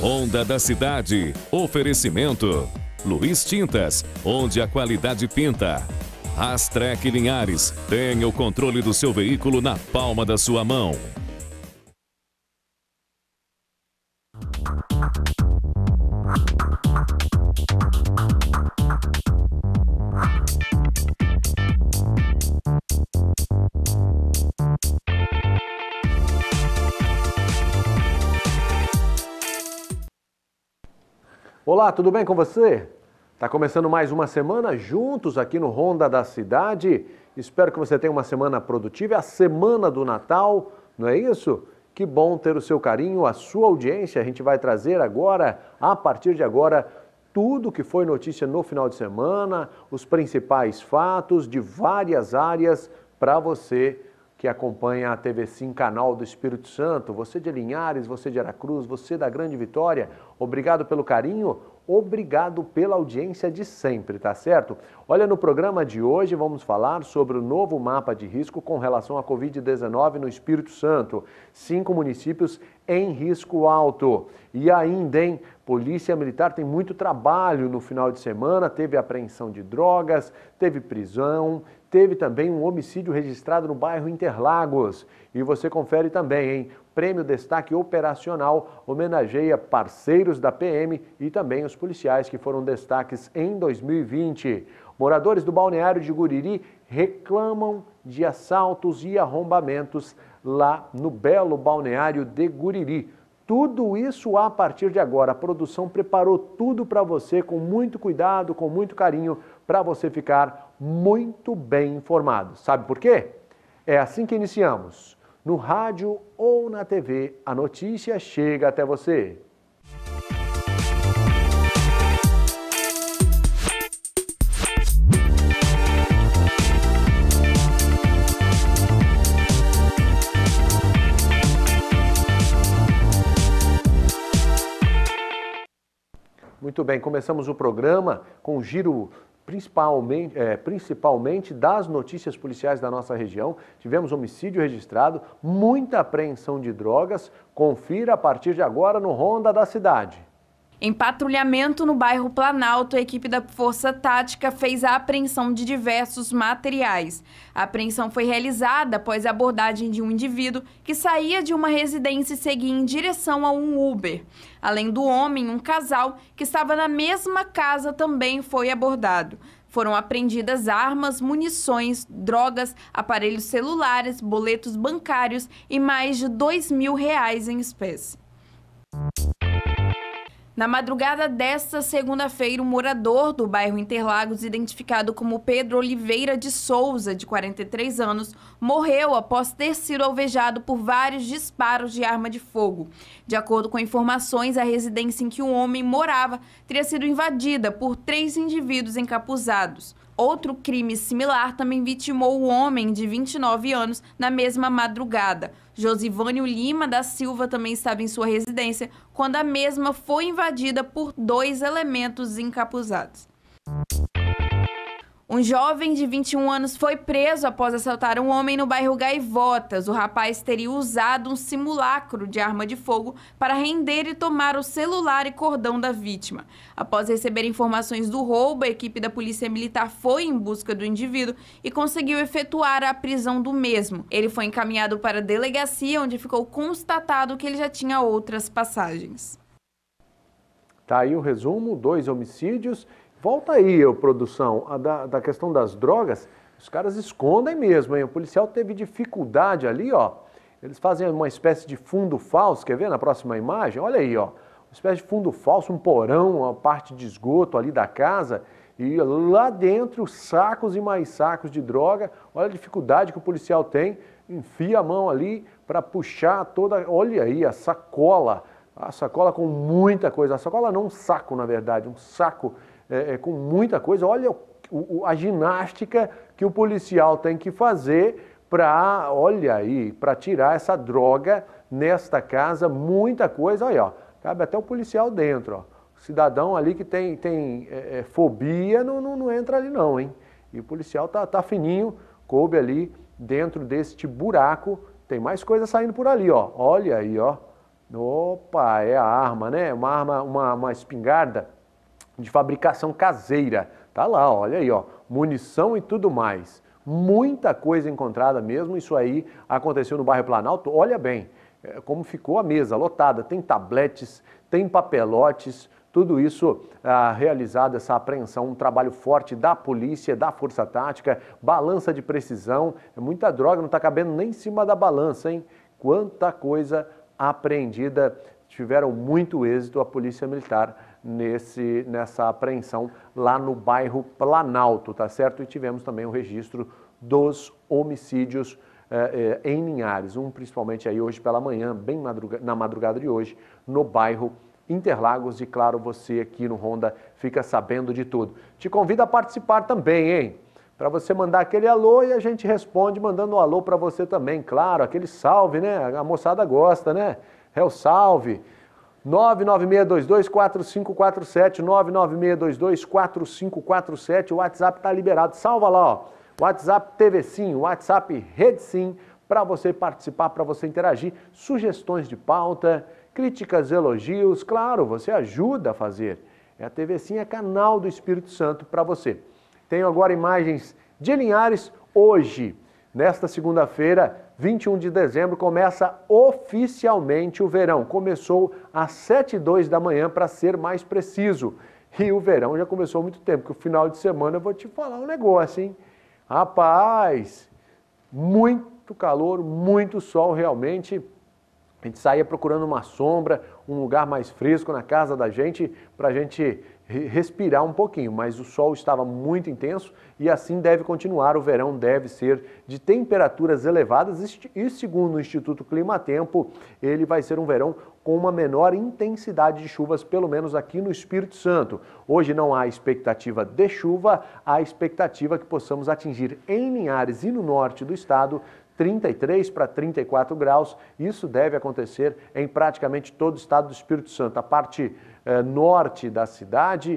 Ronda da Cidade. Oferecimento. Luiz Tintas, onde a qualidade pinta. Rastrec Linhares. Tenha o controle do seu veículo na palma da sua mão. Olá, tudo bem com você? Está começando mais uma semana juntos aqui no Ronda da Cidade. Espero que você tenha uma semana produtiva. É a semana do Natal, não é isso? Que bom ter o seu carinho, a sua audiência. A gente vai trazer agora, a partir de agora, tudo que foi notícia no final de semana, os principais fatos de várias áreas para você que acompanha a TV Sim, canal do Espírito Santo, você de Linhares, você de Aracruz, você da Grande Vitória, obrigado pelo carinho, obrigado pela audiência de sempre, tá certo? Olha, no programa de hoje vamos falar sobre o novo mapa de risco com relação à Covid-19 no Espírito Santo. 5 municípios em risco alto. E ainda, hein? Polícia Militar tem muito trabalho no final de semana, teve apreensão de drogas, teve prisão, teve também um homicídio registrado no bairro Interlagos. E você confere também, hein? Prêmio Destaque Operacional homenageia parceiros da PM e também os policiais que foram destaques em 2020. Moradores do balneário de Guriri reclamam de assaltos e arrombamentos lá no belo balneário de Guriri. Tudo isso a partir de agora. A produção preparou tudo para você com muito cuidado, com muito carinho, para você ficar muito bem informado. Sabe por quê? É assim que iniciamos. No rádio ou na TV, a notícia chega até você. Muito bem, começamos o programa com um giro principalmente das notícias policiais da nossa região. Tivemos homicídio registrado, muita apreensão de drogas. Confira a partir de agora no Ronda da Cidade. Em patrulhamento no bairro Planalto, a equipe da Força Tática fez a apreensão de diversos materiais. A apreensão foi realizada após a abordagem de um indivíduo que saía de uma residência e seguia em direção a um Uber. Além do homem, um casal que estava na mesma casa também foi abordado. Foram apreendidas armas, munições, drogas, aparelhos celulares, boletos bancários e mais de R$2.000 em espécie. Na madrugada desta segunda-feira, um morador do bairro Interlagos, identificado como Pedro Oliveira de Souza, de 43 anos, morreu após ter sido alvejado por vários disparos de arma de fogo. De acordo com informações, a residência em que o homem morava teria sido invadida por 3 indivíduos encapuzados. Outro crime similar também vitimou o homem de 29 anos na mesma madrugada. Josivânio Lima da Silva também estava em sua residência quando a mesma foi invadida por 2 elementos encapuzados. Um jovem de 21 anos foi preso após assaltar um homem no bairro Gaivotas. O rapaz teria usado um simulacro de arma de fogo para render e tomar o celular e cordão da vítima. Após receber informações do roubo, a equipe da Polícia Militar foi em busca do indivíduo e conseguiu efetuar a prisão do mesmo. Ele foi encaminhado para a delegacia, onde ficou constatado que ele já tinha outras passagens. Tá aí o resumo, 2 homicídios. Volta aí, produção, da questão das drogas, os caras escondem mesmo, hein? O policial teve dificuldade ali, ó. Eles fazem uma espécie de fundo falso, quer ver na próxima imagem? Olha aí, ó. Uma espécie de fundo falso, um porão, uma parte de esgoto ali da casa. E lá dentro, sacos e mais sacos de droga. Olha a dificuldade que o policial tem. Enfia a mão ali para puxar toda... Olha aí, a sacola com muita coisa. A sacola não, um saco, na verdade, um saco com muita coisa. Olha a ginástica que o policial tem que fazer para, olha aí, para tirar essa droga nesta casa, muita coisa. Olha, ó, cabe até o policial dentro, ó. O cidadão ali que tem fobia não entra ali não, hein? E o policial tá fininho, coube ali dentro deste buraco. Tem mais coisa saindo por ali, ó. Olha aí, ó. Opa, é a arma, né? Uma espingarda de fabricação caseira. Tá lá, olha aí, ó, munição e tudo mais. Muita coisa encontrada mesmo, isso aí aconteceu no bairro Planalto. Olha bem como ficou a mesa lotada, tem tabletes, tem papelotes, tudo isso realizado, essa apreensão, um trabalho forte da polícia, da Força Tática, balança de precisão, muita droga, não está cabendo nem em cima da balança, hein? Quanta coisa apreendida, tiveram muito êxito a Polícia Militar nessa apreensão lá no bairro Planalto, tá certo? E tivemos também o registro dos homicídios em Linhares, um principalmente aí hoje pela manhã, bem na madrugada de hoje, no bairro Interlagos, e claro, você aqui no Ronda fica sabendo de tudo. Te convido a participar também, hein? Para você mandar aquele alô e a gente responde mandando um alô para você também, claro, aquele salve, né? A moçada gosta, né? É o salve. 996224547, 996224547, o WhatsApp está liberado, salva lá, ó. WhatsApp TV Sim, WhatsApp Rede Sim, para você participar, para você interagir, sugestões de pauta, críticas, elogios, claro, você ajuda a fazer. A TV Sim é canal do Espírito Santo para você. Tenho agora imagens de Linhares. Hoje, nesta segunda-feira, 21 de dezembro, começa oficialmente o verão. Começou às 7h02 da manhã, para ser mais preciso. E o verão já começou há muito tempo, porque o final de semana eu vou te falar um negócio, hein? Rapaz, muito calor, muito sol realmente. A gente saía procurando uma sombra, um lugar mais fresco na casa da gente, para a gente respirar um pouquinho, mas o sol estava muito intenso e assim deve continuar. O verão deve ser de temperaturas elevadas e, segundo o Instituto Climatempo, ele vai ser um verão com uma menor intensidade de chuvas, pelo menos aqui no Espírito Santo. Hoje não há expectativa de chuva, há expectativa que possamos atingir em Linhares e no norte do estado 33 para 34 graus, isso deve acontecer em praticamente todo o estado do Espírito Santo. A parte norte da cidade,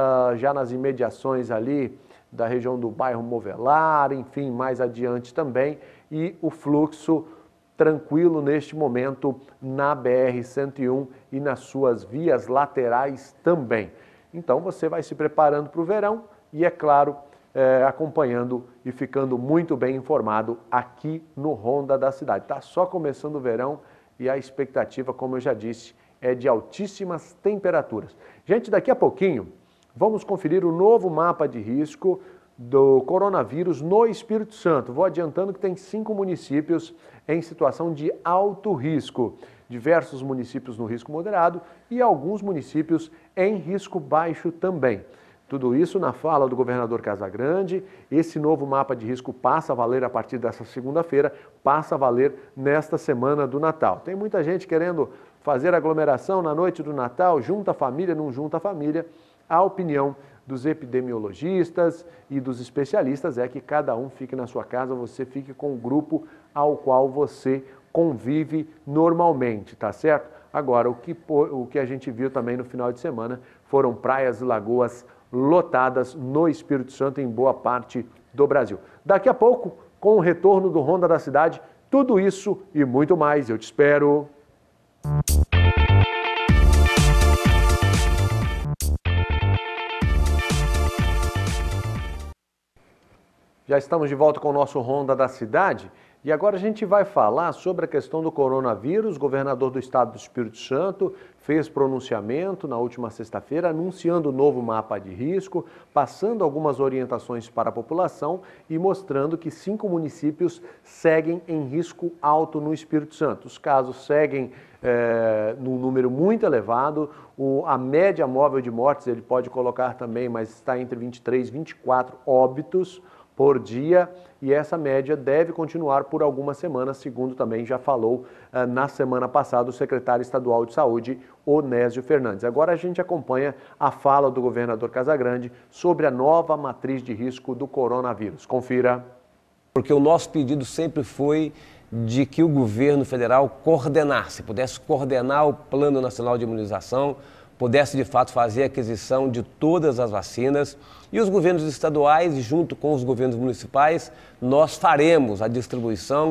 já nas imediações ali da região do bairro Movelar, enfim, mais adiante também, e o fluxo tranquilo neste momento na BR-101 e nas suas vias laterais também. Então você vai se preparando para o verão e, é claro, acompanhando e ficando muito bem informado aqui no Ronda da Cidade. Está só começando o verão e a expectativa, como eu já disse, é de altíssimas temperaturas. Gente, daqui a pouquinho vamos conferir o novo mapa de risco do coronavírus no Espírito Santo. Vou adiantando que tem 5 municípios em situação de alto risco, diversos municípios no risco moderado e alguns municípios em risco baixo também. Tudo isso na fala do governador Casagrande. Esse novo mapa de risco passa a valer a partir dessa segunda-feira, passa a valer nesta semana do Natal. Tem muita gente querendo fazer aglomeração na noite do Natal, junta a família, não junta a família. A opinião dos epidemiologistas e dos especialistas é que cada um fique na sua casa, você fique com o grupo ao qual você convive normalmente, tá certo? Agora, o que a gente viu também no final de semana foram praias e lagoas lotadas no Espírito Santo, em boa parte do Brasil. Daqui a pouco, com o retorno do Ronda da Cidade, tudo isso e muito mais. Eu te espero. Já estamos de volta com o nosso Ronda da Cidade. E agora a gente vai falar sobre a questão do coronavírus. O governador do estado do Espírito Santo fez pronunciamento na última sexta-feira, anunciando o novo mapa de risco, passando algumas orientações para a população e mostrando que 5 municípios seguem em risco alto no Espírito Santo. Os casos seguem num número muito elevado. A média móvel de mortes, ele pode colocar também, mas está entre 23 e 24 óbitos por dia, e essa média deve continuar por algumas semanas, segundo também já falou na semana passada o secretário estadual de saúde, Onésio Fernandes. Agora a gente acompanha a fala do governador Casagrande sobre a nova matriz de risco do coronavírus. Confira. Porque o nosso pedido sempre foi de que o governo federal coordenasse, pudesse coordenar o Plano Nacional de Imunização, pudesse de fato fazer a aquisição de todas as vacinas, e os governos estaduais, junto com os governos municipais, nós faremos a distribuição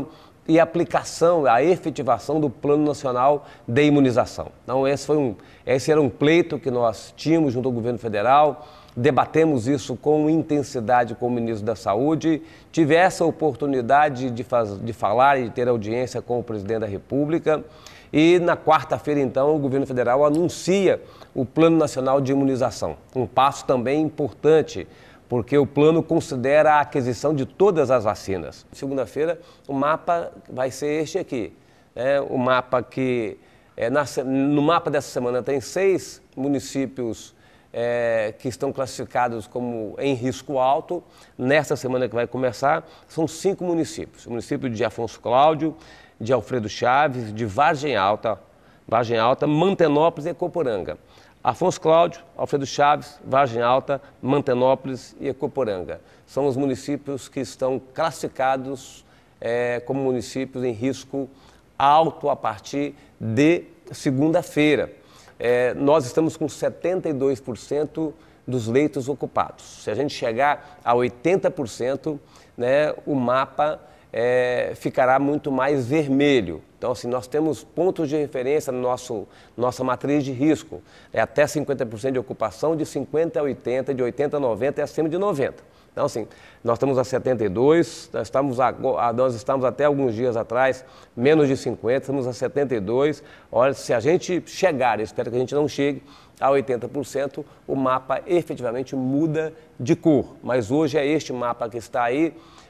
e a aplicação, a efetivação do Plano Nacional de Imunização. Então, esse era um pleito que nós tínhamos junto ao governo federal, debatemos isso com intensidade com o ministro da Saúde, tive essa oportunidade de falar e de ter audiência com o presidente da República, e na quarta-feira, então, o governo federal anuncia o Plano Nacional de Imunização, um passo também importante, porque o plano considera a aquisição de todas as vacinas. Segunda-feira, o mapa vai ser este aqui. O mapa que, no mapa dessa semana, tem 6 municípios que estão classificados como em risco alto. Nesta semana que vai começar, são 5 municípios. O município de Afonso Cláudio, de Alfredo Chaves, de Vargem Alta, Mantenópolis e Ecoporanga. Afonso Cláudio, Alfredo Chaves, Vargem Alta, Mantenópolis e Ecoporanga. São os municípios que estão classificados como municípios em risco alto a partir de segunda-feira. Nós estamos com 72% dos leitos ocupados. Se a gente chegar a 80%, né, o mapa ficará muito mais vermelho. Então, assim, nós temos pontos de referência na nossa matriz de risco. Até 50% de ocupação, de 50% a 80%, de 80% a 90% e acima de 90%. Então, assim, nós estamos a 72%, nós estamos até alguns dias atrás, menos de 50%, estamos a 72%. Olha, se a gente chegar, eu espero que a gente não chegue a 80%, o mapa efetivamente muda de cor. Mas hoje é este mapa que está aí.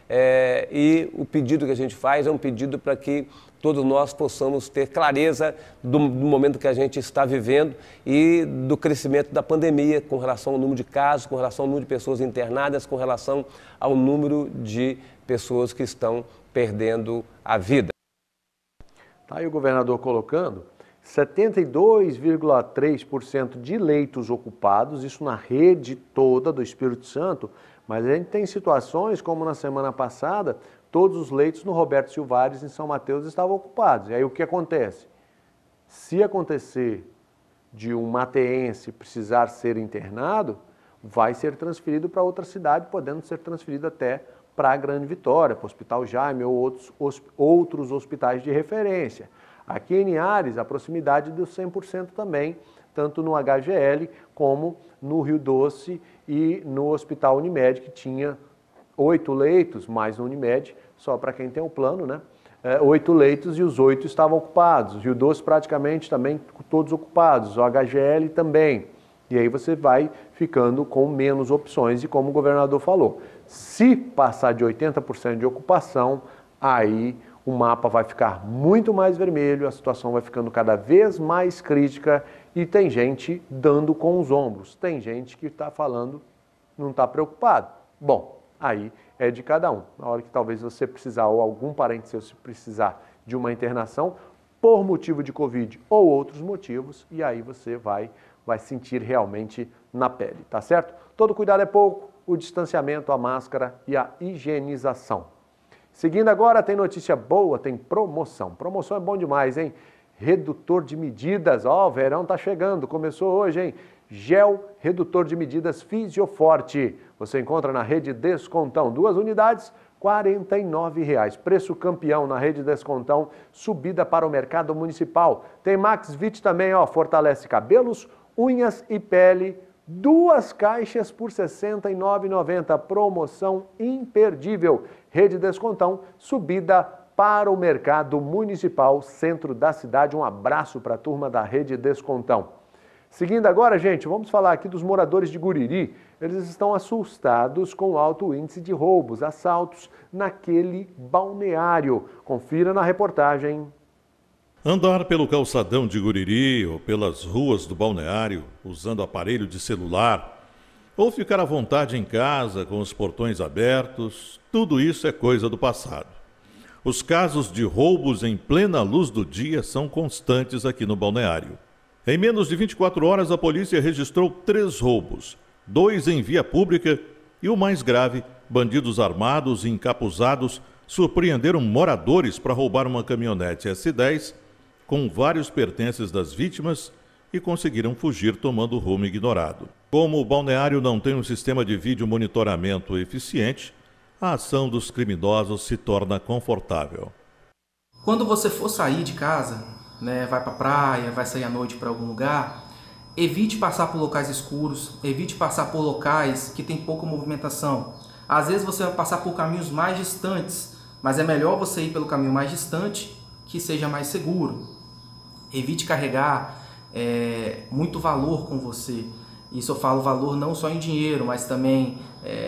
E o pedido que a gente faz é um pedido para que todos nós possamos ter clareza do momento que a gente está vivendo e do crescimento da pandemia com relação ao número de casos, com relação ao número de pessoas internadas, com relação ao número de pessoas que estão perdendo a vida. Está aí o governador colocando 72,3% de leitos ocupados, isso na rede toda do Espírito Santo. Mas a gente tem situações, como na semana passada, todos os leitos no Roberto Silvares, em São Mateus, estavam ocupados. E aí o que acontece? Se acontecer de um mateense precisar ser internado, vai ser transferido para outra cidade, podendo ser transferido até para a Grande Vitória, para o Hospital Jaime ou outros hospitais de referência. Aqui em Linhares, a proximidade dos 100% também, tanto no HGL como no Rio Doce e no Hospital Unimed, que tinha 8 leitos, mais no Unimed, só para quem tem o plano, né? 8 leitos e os 8 estavam ocupados. O Rio Doce praticamente também todos ocupados, o HGL também. E aí você vai ficando com menos opções e como o governador falou, se passar de 80% de ocupação, aí o mapa vai ficar muito mais vermelho, a situação vai ficando cada vez mais crítica e tem gente dando com os ombros, tem gente que está falando, não está preocupado. Bom, aí é de cada um. Na hora que talvez você precisar ou algum parente seu se precisar de uma internação por motivo de Covid ou outros motivos, e aí você vai sentir realmente na pele, tá certo? Todo cuidado é pouco, o distanciamento, a máscara e a higienização. Seguindo agora, tem notícia boa, tem promoção. Promoção é bom demais, hein? Redutor de medidas, ó, o verão tá chegando, começou hoje, hein? Gel redutor de medidas Fisioforte. Você encontra na Rede Descontão, 2 unidades, R$ 49,00. Preço campeão na Rede Descontão, subida para o mercado municipal. Tem Max Vit também, ó, fortalece cabelos, unhas e pele. 2 caixas por R$ 69,90. Promoção imperdível. Rede Descontão, subida para o mercado municipal, centro da cidade. Um abraço para a turma da Rede Descontão. Seguindo agora, gente, vamos falar aqui dos moradores de Guriri. Eles estão assustados com o alto índice de roubos, assaltos naquele balneário. Confira na reportagem. Andar pelo calçadão de Guriri ou pelas ruas do balneário usando aparelho de celular ou ficar à vontade em casa com os portões abertos, tudo isso é coisa do passado. Os casos de roubos em plena luz do dia são constantes aqui no balneário. Em menos de 24 horas, a polícia registrou 3 roubos, 2 em via pública e o mais grave, bandidos armados e encapuzados surpreenderam moradores para roubar uma caminhonete S10 com vários pertences das vítimas e conseguiram fugir tomando rumo ignorado. Como o balneário não tem um sistema de vídeo monitoramento eficiente, a ação dos criminosos se torna confortável. Quando você for sair de casa, né, vai para a praia, vai sair à noite para algum lugar, evite passar por locais escuros, evite passar por locais que tem pouca movimentação. Às vezes você vai passar por caminhos mais distantes, mas é melhor você ir pelo caminho mais distante, que seja mais seguro. Evite carregar muito valor com você. Isso eu falo valor não só em dinheiro, mas também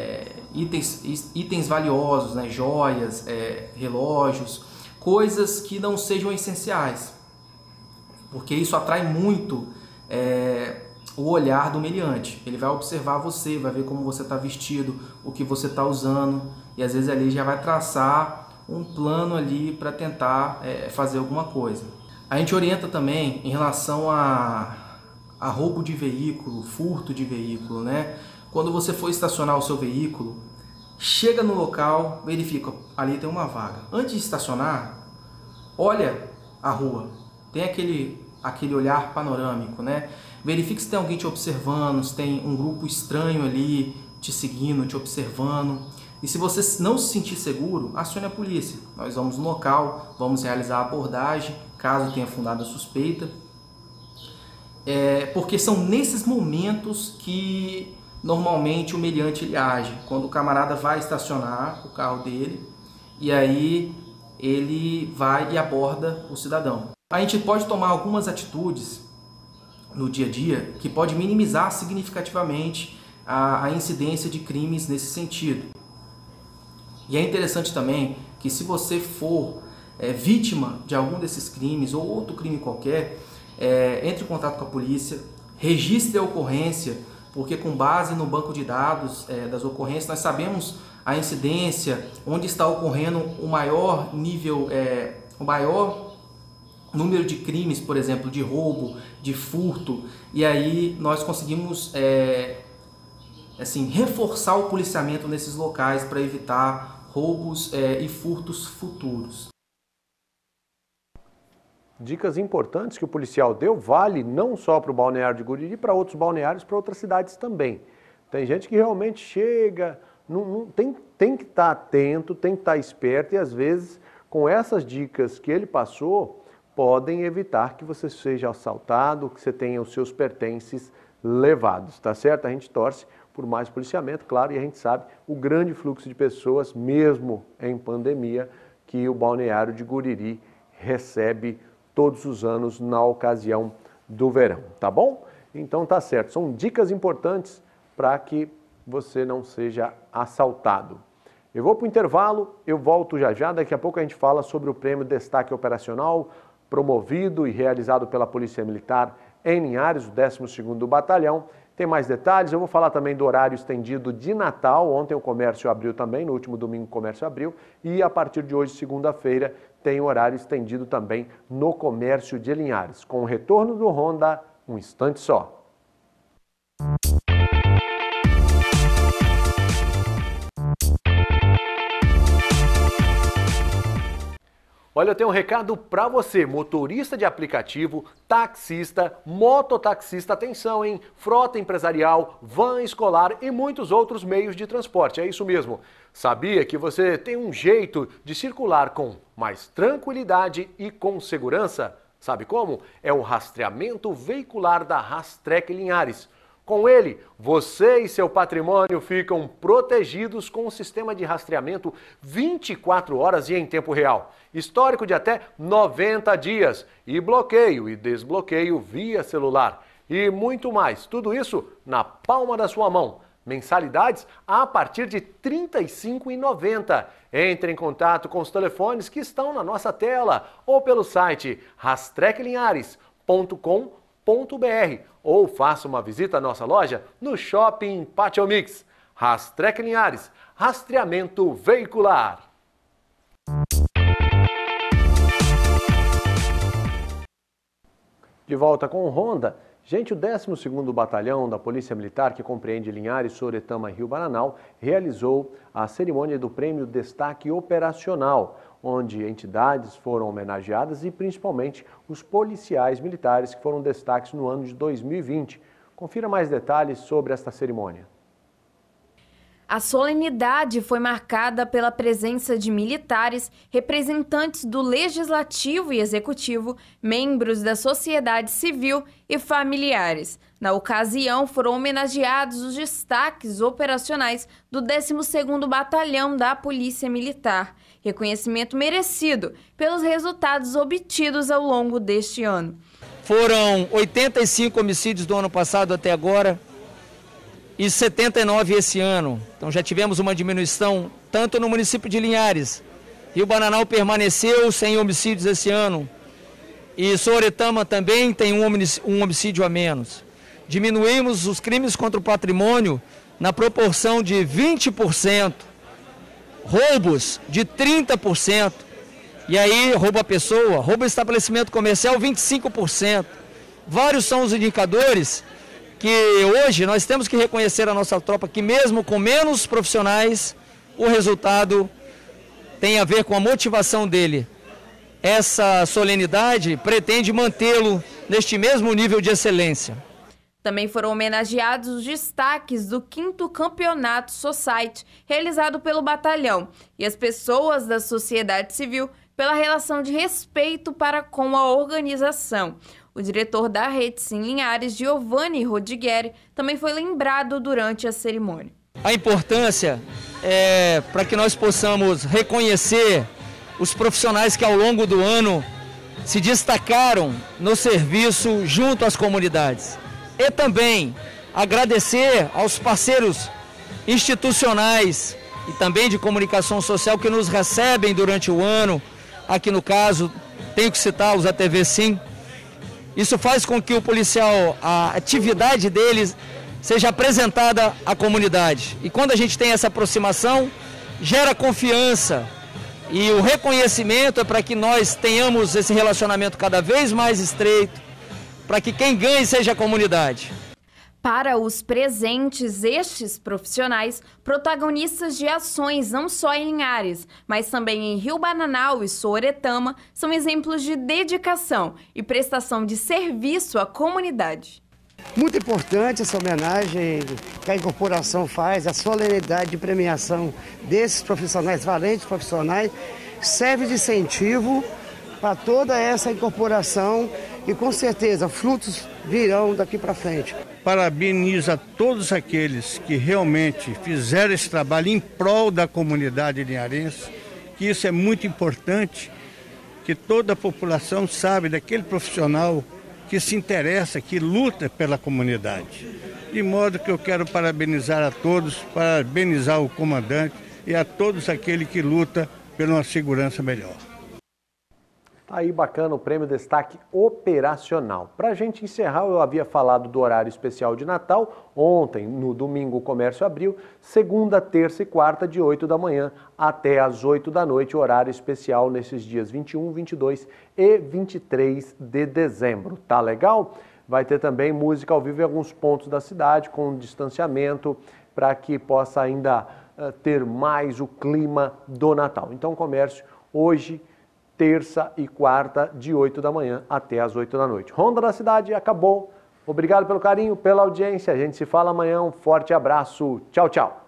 itens valiosos, né? Joias, relógios, coisas que não sejam essenciais, porque isso atrai muito o olhar do meliante. Ele vai observar você, vai ver como você está vestido, o que você está usando, e às vezes ali já vai traçar um plano ali para tentar fazer alguma coisa. A gente orienta também em relação a roubo de veículo, furto de veículo, né? Quando você for estacionar o seu veículo, chega no local, verifica, ali tem uma vaga. Antes de estacionar, olha a rua, tem aquele olhar panorâmico, né? Verifique se tem alguém te observando, se tem um grupo estranho ali te seguindo, te observando. E se você não se sentir seguro, acione a polícia. Nós vamos no local, vamos realizar a abordagem, caso tenha fundada suspeita. Porque são nesses momentos que normalmente o meliante ele age. Quando o camarada vai estacionar o carro dele e aí ele vai e aborda o cidadão. A gente pode tomar algumas atitudes no dia a dia que pode minimizar significativamente a incidência de crimes nesse sentido. E é interessante também que se você for vítima de algum desses crimes ou outro crime qualquer, entre em contato com a polícia, registre a ocorrência, porque com base no banco de dados das ocorrências nós sabemos a incidência, onde está ocorrendo o maior nível, o maior número de crimes, por exemplo, de roubo, de furto, e aí nós conseguimos reforçar o policiamento nesses locais para evitar roubos e furtos futuros. Dicas importantes que o policial deu, vale não só para o balneário de Guriri, para outros balneários, para outras cidades também. Tem gente que realmente chega, tem que estar atento, tem que estar esperto, e às vezes com essas dicas que ele passou, podem evitar que você seja assaltado, que você tenha os seus pertences levados, tá certo? A gente torce por mais policiamento, claro, e a gente sabe o grande fluxo de pessoas, mesmo em pandemia, que o balneário de Guriri recebe todos os anos na ocasião do verão, tá bom? Então tá certo, são dicas importantes para que você não seja assaltado. Eu vou para o intervalo, eu volto já já, daqui a pouco a gente fala sobre o prêmio Destaque Operacional, promovido e realizado pela Polícia Militar em Linhares, o 12º Batalhão. Tem mais detalhes, eu vou falar também do horário estendido de Natal. Ontem o comércio abriu também, no último domingo o comércio abriu. E a partir de hoje, segunda-feira, tem horário estendido também no comércio de Linhares. Com o retorno do Ronda, um instante só. Olha, eu tenho um recado para você, motorista de aplicativo, taxista, mototaxista, atenção, hein? Frota empresarial, van escolar e muitos outros meios de transporte, é isso mesmo. Sabia que você tem um jeito de circular com mais tranquilidade e com segurança? Sabe como? É o rastreamento veicular da Rastrec Linhares. Com ele, você e seu patrimônio ficam protegidos com um sistema de rastreamento 24 horas e em tempo real. Histórico de até 90 dias e bloqueio e desbloqueio via celular. E muito mais, tudo isso na palma da sua mão. Mensalidades a partir de R$ 35,90. Entre em contato com os telefones que estão na nossa tela ou pelo site rastreclinhares.com.br ou faça uma visita à nossa loja no Shopping Pátio Mix. Rastrec Linhares, rastreamento veicular. De volta com o Ronda. Gente, o 12º Batalhão da Polícia Militar, que compreende Linhares, Soretama e Rio Bananal, realizou a cerimônia do Prêmio Destaque Operacional, onde entidades foram homenageadas e principalmente os policiais militares que foram destaques no ano de 2020. Confira mais detalhes sobre esta cerimônia. A solenidade foi marcada pela presença de militares, representantes do Legislativo e Executivo, membros da sociedade civil e familiares. Na ocasião, foram homenageados os destaques operacionais do 12º Batalhão da Polícia Militar. Reconhecimento merecido pelos resultados obtidos ao longo deste ano. Foram 85 homicídios do ano passado até agora e 79 esse ano. Então já tivemos uma diminuição tanto no município de Linhares. Rio Bananal permaneceu sem homicídios esse ano. E Sooretama também tem um homicídio a menos. Diminuímos os crimes contra o patrimônio na proporção de 20%. Roubos de 30%. E aí, roubo à pessoa, roubo ao estabelecimento comercial, 25%. Vários são os indicadores que hoje nós temos que reconhecer a nossa tropa que mesmo com menos profissionais, o resultado tem a ver com a motivação dele. Essa solenidade pretende mantê-lo neste mesmo nível de excelência. Também foram homenageados os destaques do 5º Campeonato Society, realizado pelo batalhão, e as pessoas da sociedade civil pela relação de respeito para com a organização. O diretor da Rede Sim Linhares, Giovanni Rodigueri, também foi lembrado durante a cerimônia. A importância é para que nós possamos reconhecer os profissionais que ao longo do ano se destacaram no serviço junto às comunidades. E também agradecer aos parceiros institucionais e também de comunicação social que nos recebem durante o ano. Aqui no caso, tenho que citá-los, a TV Sim. Isso faz com que o policial, a atividade deles, seja apresentada à comunidade. E quando a gente tem essa aproximação, gera confiança. E o reconhecimento é para que nós tenhamos esse relacionamento cada vez mais estreito, para que quem ganhe seja a comunidade. Para os presentes, estes profissionais, protagonistas de ações não só em Linhares, mas também em Rio Bananal e Sooretama, são exemplos de dedicação e prestação de serviço à comunidade. Muito importante essa homenagem que a incorporação faz, a solenidade de premiação desses profissionais, valentes profissionais, serve de incentivo para toda essa incorporação e com certeza frutos virão daqui para frente. Parabenizo a todos aqueles que realmente fizeram esse trabalho em prol da comunidade linharense, que isso é muito importante, que toda a população sabe daquele profissional que se interessa, que luta pela comunidade. De modo que eu quero parabenizar a todos, parabenizar o comandante e a todos aqueles que lutam por uma segurança melhor. Tá aí bacana o prêmio Destaque Operacional. Para a gente encerrar, eu havia falado do horário especial de Natal. Ontem, no domingo, o comércio abriu. Segunda, terça e quarta, de 8 da manhã até às 8 da noite, horário especial nesses dias 21, 22 e 23 de dezembro. Tá legal? Vai ter também música ao vivo em alguns pontos da cidade, com distanciamento, para que possa ainda ter mais o clima do Natal. Então, o comércio hoje, terça e quarta, de 8 da manhã até às 8 da noite. Ronda da Cidade acabou. Obrigado pelo carinho, pela audiência. A gente se fala amanhã. Um forte abraço. Tchau, tchau.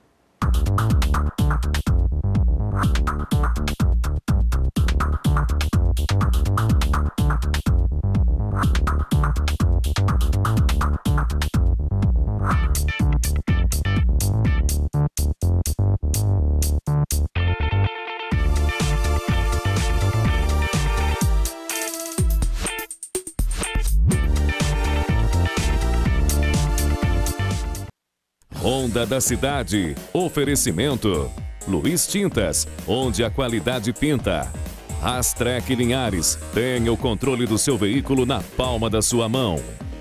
Ronda da Cidade. Oferecimento. Luiz Tintas, onde a qualidade pinta. Rastrec Linhares. Tenha o controle do seu veículo na palma da sua mão.